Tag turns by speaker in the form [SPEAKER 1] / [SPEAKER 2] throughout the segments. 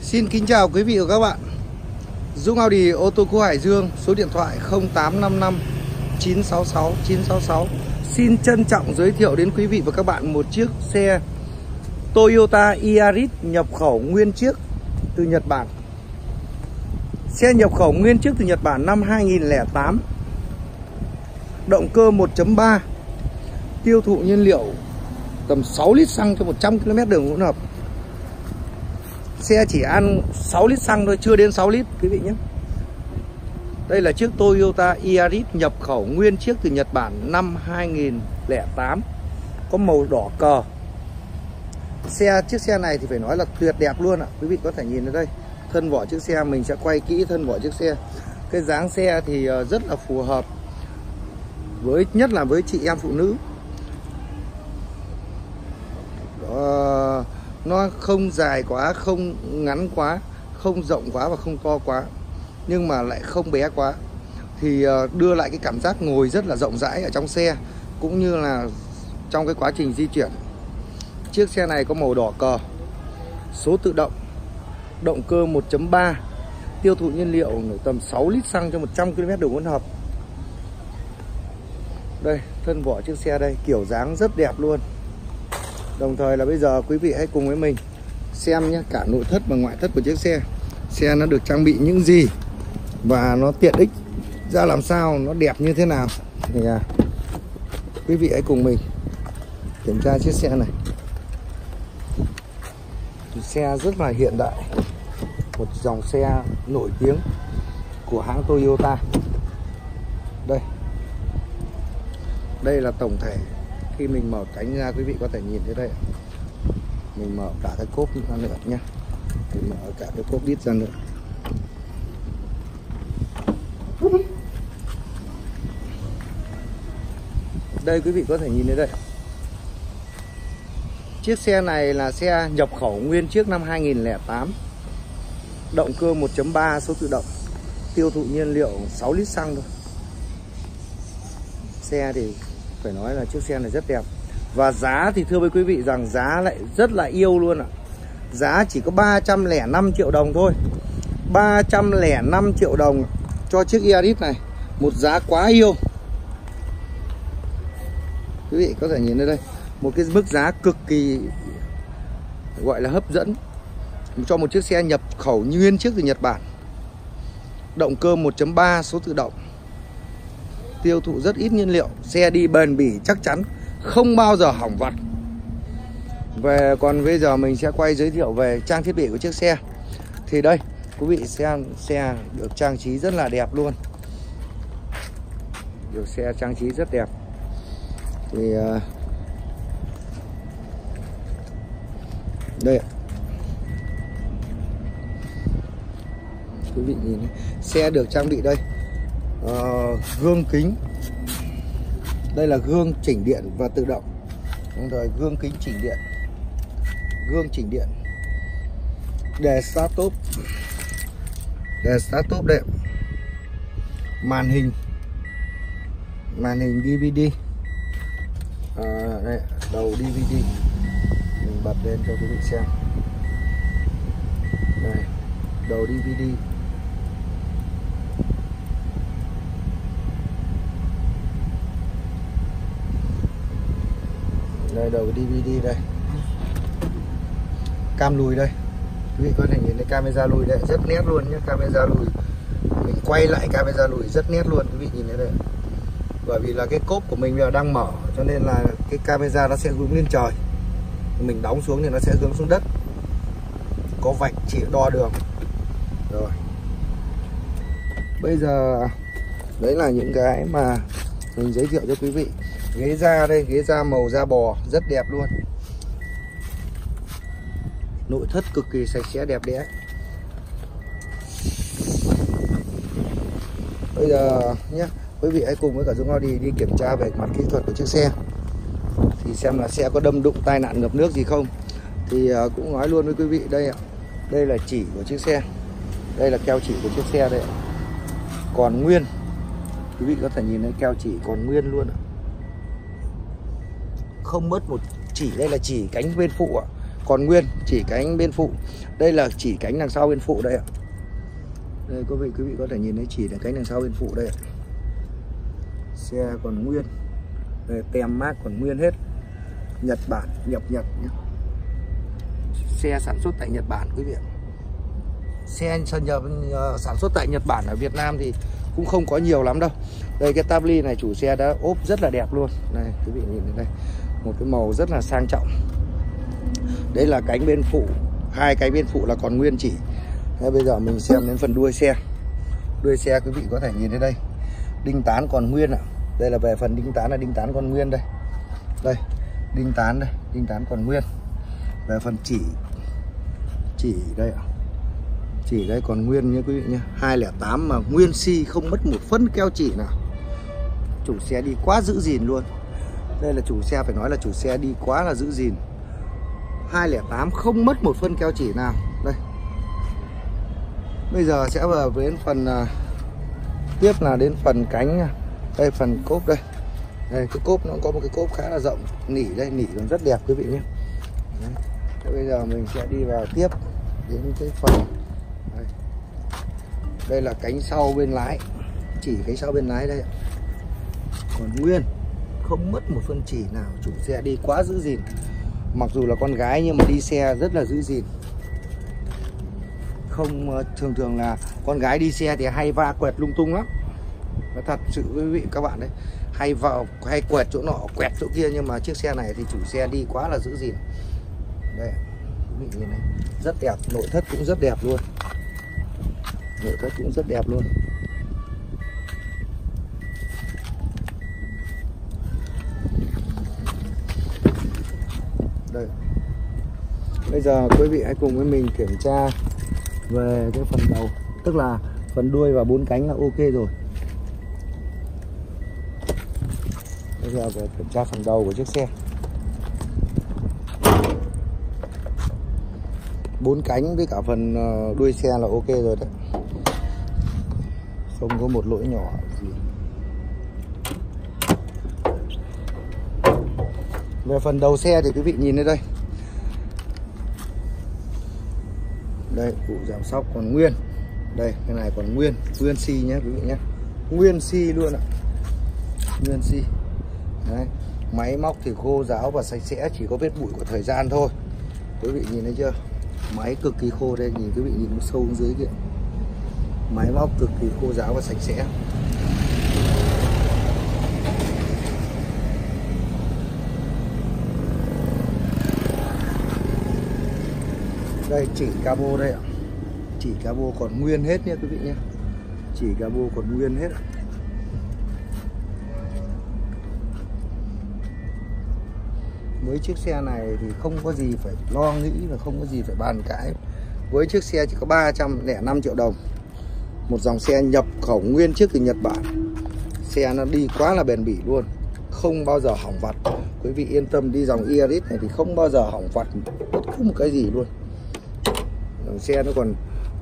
[SPEAKER 1] Xin kính chào quý vị và các bạn. Dũng Audi ô tô cũ Hải Dương, số điện thoại 0855 966 966. Xin trân trọng giới thiệu đến quý vị và các bạn một chiếc xe Toyota Yaris nhập khẩu nguyên chiếc từ Nhật Bản. Xe nhập khẩu nguyên chiếc từ Nhật Bản năm 2008. Động cơ 1.3, tiêu thụ nhiên liệu tầm 6 lít xăng cho 100 km đường hỗn hợp. Xe chỉ ăn 6 lít xăng thôi, chưa đến 6 lít quý vị nhé. Đây là chiếc Toyota Yaris nhập khẩu nguyên chiếc từ Nhật Bản năm 2008. Có màu đỏ cờ. Chiếc xe này thì phải nói là tuyệt đẹp luôn ạ. Quý vị có thể nhìn ở đây. Thân vỏ chiếc xe, mình sẽ quay kỹ thân vỏ chiếc xe. Cái dáng xe thì rất là phù hợp nhất là với chị em phụ nữ. Nó không dài quá, không ngắn quá, không rộng quá và không to quá, nhưng mà lại không bé quá, thì đưa lại cái cảm giác ngồi rất là rộng rãi ở trong xe, cũng như là trong cái quá trình di chuyển. Chiếc xe này có màu đỏ cờ, số tự động, động cơ 1.3, tiêu thụ nhiên liệu tầm 6 lít xăng cho 100 km đường hỗn hợp. Đây, thân vỏ chiếc xe đây, kiểu dáng rất đẹp luôn. Đồng thời là bây giờ quý vị hãy cùng với mình xem nhé, cả nội thất và ngoại thất của chiếc xe. Xe nó được trang bị những gì và nó tiện ích ra làm sao, nó đẹp như thế nào thì quý vị hãy cùng mình kiểm tra chiếc xe này. Xe rất là hiện đại, một dòng xe nổi tiếng của hãng Toyota. Đây là tổng thể. Khi mình mở cánh ra quý vị có thể nhìn thấy đây. Mình mở cả cái cốp ra nữa nhé. Mình mở cả cái cốp đít ra nữa. Đây quý vị có thể nhìn thấy đây. Chiếc xe này là xe nhập khẩu nguyên chiếc năm 2008. Động cơ 1.3 số tự động, tiêu thụ nhiên liệu 6 lít xăng thôi. Xe thì phải nói là chiếc xe này rất đẹp. Và giá thì thưa với quý vị rằng giá lại rất là yêu luôn ạ. Giá chỉ có 305 triệu đồng thôi. 305 triệu đồng cho chiếc Yaris này. Một giá quá yêu. Quý vị có thể nhìn thấy đây. Một cái mức giá cực kỳ gọi là hấp dẫn cho một chiếc xe nhập khẩu nguyên chiếc từ Nhật Bản. Động cơ 1.3 số tự động, tiêu thụ rất ít nhiên liệu. Xe đi bền bỉ chắc chắn, không bao giờ hỏng vặt. Còn bây giờ mình sẽ quay giới thiệu về trang thiết bị của chiếc xe. Thì đây, quý vị xem, xe được trang trí rất là đẹp luôn. Được xe trang trí rất đẹp. Thì đây ạ. Quý vị nhìn này. Xe được trang bị đây gương kính. Đây là gương chỉnh điện và tự động. Đồng thời gương kính chỉnh điện, gương chỉnh điện, đèn start stop đây. Màn hình DVD. Đây, đầu DVD. Mình bật lên cho quý vị xem. Đây, đầu DVD. Đây, đầu DVD đây. Cam lùi đây. Quý vị có thể nhìn thấy camera lùi đây, rất nét luôn nhé. Camera lùi, mình quay lại camera lùi rất nét luôn, quý vị nhìn thấy đây. Bởi vì là cái cốp của mình bây giờ đang mở, cho nên là cái camera nó sẽ hướng lên trời. Mình đóng xuống thì nó sẽ hướng xuống đất. Có vạch chỉ đo đường. Rồi. Bây giờ đấy là những cái mà mình giới thiệu cho quý vị. Ghế da đây, ghế da màu da bò rất đẹp luôn. Nội thất cực kỳ sạch sẽ đẹp đẽ. Bây giờ nhé, quý vị hãy cùng với cả Dũng Audi đi kiểm tra về mặt kỹ thuật của chiếc xe. Thì xem là xe có đâm đụng, tai nạn, ngập nước gì không. Thì cũng nói luôn với quý vị đây ạ. Đây là chỉ của chiếc xe. Đây là keo chỉ của chiếc xe đây ạ. Còn nguyên. Quý vị có thể nhìn thấy keo chỉ còn nguyên luôn ạ. Không mất một chỉ, đây là chỉ cánh bên phụ ạ. còn nguyên, chỉ cánh bên phụ. Đây là chỉ cánh đằng sau bên phụ đây ạ. Đây quý vị có thể nhìn thấy chỉ là cánh đằng sau bên phụ đây ạ. Xe còn nguyên. Đây, tem mác còn nguyên hết. Nhật Bản, nhập Nhật nhé. Xe sản xuất tại Nhật Bản quý vị ạ. Xe sản xuất tại Nhật Bản ở Việt Nam thì cũng không có nhiều lắm đâu. Đây cái tabli này chủ xe đã ốp rất là đẹp luôn. Đây quý vị nhìn đây, một cái màu rất là sang trọng. Đấy là cánh bên phụ, hai cái bên phụ là còn nguyên chỉ. Thế bây giờ mình xem đến phần đuôi xe. Đuôi xe quý vị có thể nhìn thấy đây, đinh tán còn nguyên ạ. Đây là về phần đinh tán, là đinh tán còn nguyên đây. Đây, đinh tán đây, đinh tán còn nguyên. Về phần chỉ đây ạ. Chỉ đây còn nguyên nhé quý vị nhé. 208 mà nguyên xi, không mất một phân keo chỉ nào. Chủ xe đi quá giữ gìn luôn. Đây là chủ xe, phải nói là chủ xe đi quá là giữ gìn. 208 không mất một phân keo chỉ nào. Đây. Bây giờ sẽ vào đến phần tiếp là đến phần cánh. Đây phần cốp đây. Đây cái cốp nó có một cái cốp khá là rộng, nỉ đây, nỉ còn rất đẹp quý vị nhé. Thế bây giờ mình sẽ đi vào tiếp đến cái phần đây là cánh sau bên lái, chỉ cánh sau bên lái đây còn nguyên, không mất một phân chỉ nào. Chủ xe đi quá giữ gìn. Mặc dù là con gái nhưng mà đi xe rất là giữ gìn. Không, thường là con gái đi xe thì hay va quẹt lung tung lắm. Nó thật sự quý vị các bạn đấy, hay quẹt chỗ nọ quẹt chỗ kia, nhưng mà chiếc xe này thì chủ xe đi quá là giữ gìn. Đây quý vị nhìn này, rất đẹp, nội thất cũng rất đẹp luôn. Nội thất cũng rất đẹp luôn. Đây. Bây giờ quý vị hãy cùng với mình kiểm tra về cái phần đầu, tức là phần đuôi và 4 cánh là ok rồi. Bây giờ về kiểm tra phần đầu của chiếc xe. 4 cánh với cả phần đuôi xe là ok rồi đấy. Không có một lỗi nhỏ gì. Về phần đầu xe thì quý vị nhìn thấy đây. Đây, cụ giảm sóc còn nguyên. Đây, cái này còn nguyên xi nhé quý vị nhé. Nguyên xi luôn ạ. Nguyên xi. Đấy, máy móc thì khô ráo và sạch sẽ, chỉ có vết bụi của thời gian thôi. Quý vị nhìn thấy chưa? Máy cực kỳ khô đây, nhìn quý vị nhìn sâu xuống dưới kìa. Máy móc cực kỳ khô ráo và sạch sẽ. Đây chỉ cabo đây ạ. Chỉ cabo còn nguyên hết nhé quý vị nhé. Chỉ cabo còn nguyên hết. Với chiếc xe này thì không có gì phải lo nghĩ và không có gì phải bàn cãi. Với chiếc xe chỉ có 305 triệu đồng. Một dòng xe nhập khẩu nguyên chiếc từ Nhật Bản. Xe nó đi quá là bền bỉ luôn, không bao giờ hỏng vặt. Quý vị yên tâm, đi dòng Yaris này thì không bao giờ hỏng vặt bất cứ một cái gì luôn. Dòng xe nó còn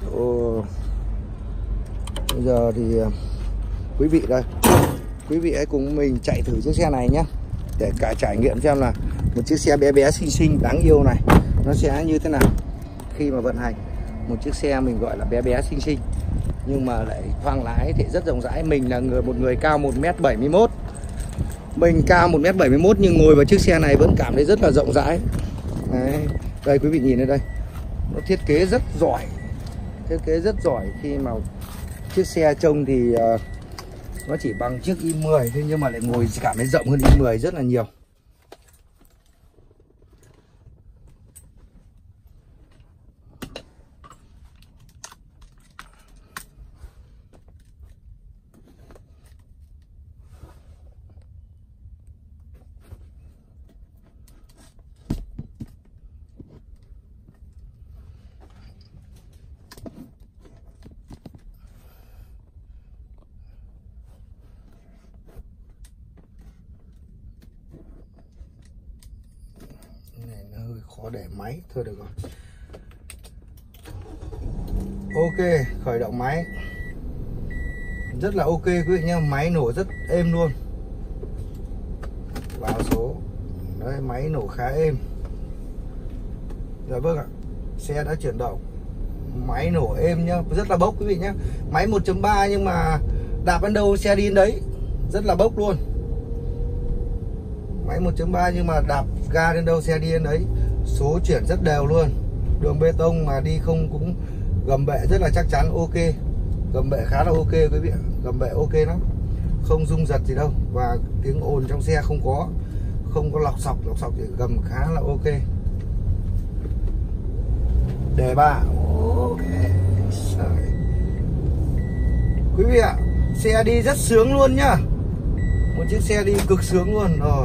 [SPEAKER 1] bây giờ thì quý vị đây, quý vị hãy cùng mình chạy thử chiếc xe này nhé, để cả trải nghiệm xem là một chiếc xe bé bé xinh xinh đáng yêu này nó sẽ như thế nào khi mà vận hành. Một chiếc xe mình gọi là bé bé xinh xinh nhưng mà lại khoang lái thì rất rộng rãi. Mình là một người cao 1m71. Mình cao 1m71 nhưng ngồi vào chiếc xe này vẫn cảm thấy rất là rộng rãi. Đấy. Đây quý vị nhìn ở đây, nó thiết kế rất giỏi. Thiết kế rất giỏi khi mà chiếc xe trông thì nó chỉ bằng chiếc i10 thôi, nhưng mà lại ngồi cảm thấy rộng hơn i10 rất là nhiều. Khó để máy thôi được rồi. Ok, khởi động máy rất là ok quý vị nhá. Máy nổ rất êm luôn. Vào số đấy, máy nổ khá êm. Dạ vâng ạ. Xe đã chuyển động, máy nổ êm nhá, rất là bốc quý vị nhá. Máy 1.3 nhưng mà đạp đến đâu xe đi đến đấy, rất là bốc luôn. Máy 1.3 nhưng mà đạp ga đến đâu xe đi đến đấy. Số chuyển rất đều luôn. Đường bê tông mà đi không cũng gầm bệ rất là chắc chắn, ok. Gầm bệ khá là ok quý vị, gầm bệ ok lắm, không rung giật gì đâu. Và tiếng ồn trong xe không có lọc sọc thì gầm khá là ok. Đề ba ok. Quý vị ạ, xe đi rất sướng luôn nhá. Một chiếc xe đi cực sướng luôn rồi.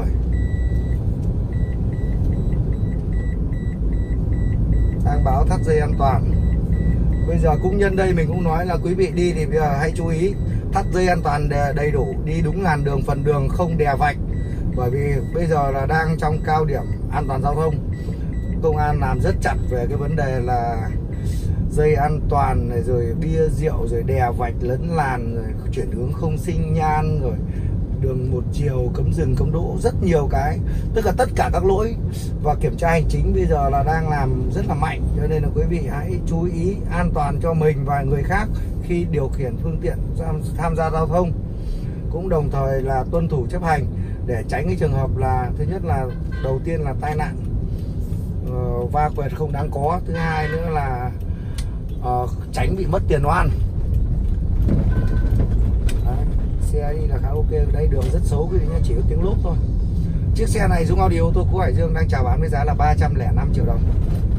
[SPEAKER 1] Đang báo thắt dây an toàn. Bây giờ cũng nhân đây mình cũng nói là quý vị đi thì bây giờ hãy chú ý thắt dây an toàn đầy đủ, đi đúng làn đường, phần đường không đè vạch. Bởi vì bây giờ là đang trong cao điểm an toàn giao thông. Công an làm rất chặt về cái vấn đề là dây an toàn này, rồi bia rượu, rồi đè vạch lấn làn, rồi chuyển hướng không xinh nhan, rồi đường một chiều, cấm dừng cấm đỗ, rất nhiều cái, tức là tất cả các lỗi và kiểm tra hành chính bây giờ là đang làm rất là mạnh. Cho nên là quý vị hãy chú ý an toàn cho mình và người khác khi điều khiển phương tiện tham gia giao thông, cũng đồng thời là tuân thủ chấp hành để tránh cái trường hợp là thứ nhất là đầu tiên là tai nạn, va quẹt không đáng có, thứ hai nữa là tránh bị mất tiền oan. Đấy, xe đi là khá ok. Đây đường rất xấu quý vị nhé, chỉ có tiếng lốp thôi. Chiếc xe này Dũng Audio ô tô cũ Hải Dương đang chào bán với giá là 305 triệu đồng.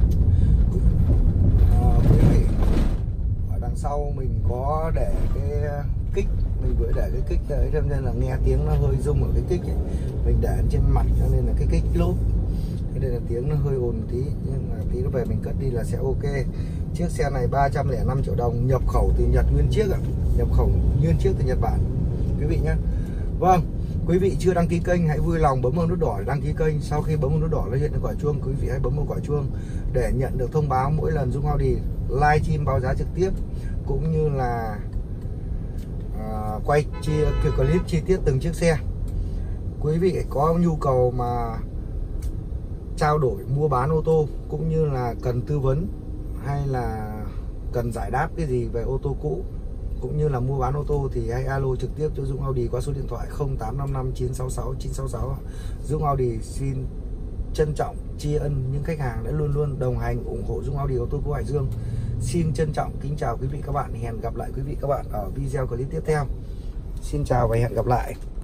[SPEAKER 1] Quý vị, ở đằng sau mình có để cái kích, mình vừa để cái kích đấy cho nên là nghe tiếng nó hơi rung ở cái kích ấy. Mình để trên mặt cho nên là cái kích lốp, thế nên là tiếng nó hơi ồn tí, nhưng mà tí nó về mình cất đi là sẽ ok. Chiếc xe này 305 triệu đồng, nhập khẩu từ Nhật nguyên chiếc ạ, nhập khẩu nguyên chiếc từ Nhật Bản quý vị nhé. Vâng, quý vị chưa đăng ký kênh hãy vui lòng bấm vào nút đỏ để đăng ký kênh. Sau khi bấm vào nút đỏ nó hiện lên quả chuông, quý vị hãy bấm vào quả chuông để nhận được thông báo mỗi lần Dũng Audi live stream báo giá trực tiếp, cũng như là quay clip chi tiết từng chiếc xe. Quý vị có nhu cầu mà trao đổi mua bán ô tô, cũng như là cần tư vấn hay là cần giải đáp cái gì về ô tô cũ cũng như là mua bán ô tô thì hãy alo trực tiếp cho Dũng Audi qua số điện thoại 0855 966 966. Dũng Audi xin trân trọng tri ân những khách hàng đã luôn luôn đồng hành ủng hộ Dũng Audi ô tô cũ Hải Dương. Xin trân trọng kính chào quý vị các bạn, hẹn gặp lại quý vị các bạn ở video clip tiếp theo. Xin chào và hẹn gặp lại.